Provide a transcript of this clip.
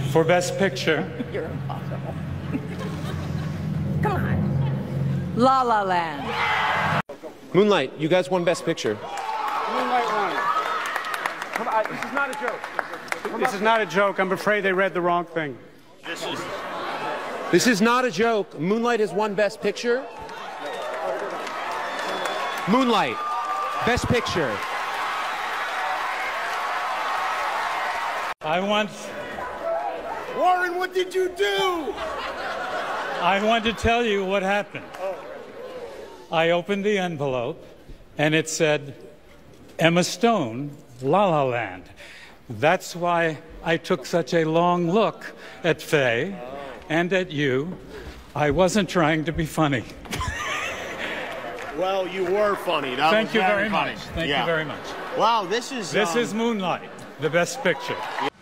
For Best Picture. You're impossible. Come on. La La Land. Moonlight, you guys won Best Picture. Moonlight won. Come on, this is not a joke. This is not a joke. I'm afraid they read the wrong thing. This is not a joke. Moonlight has won Best Picture. Moonlight, Best Picture. Warren, what did you do? I want to tell you what happened. I opened the envelope, and it said, Emma Stone, La La Land. That's why I took such a long look at Faye and at you. I wasn't trying to be funny. Well, you were funny. That Thank was you very funny. much. Thank you very much. Wow, this is This is Moonlight, the Best Picture.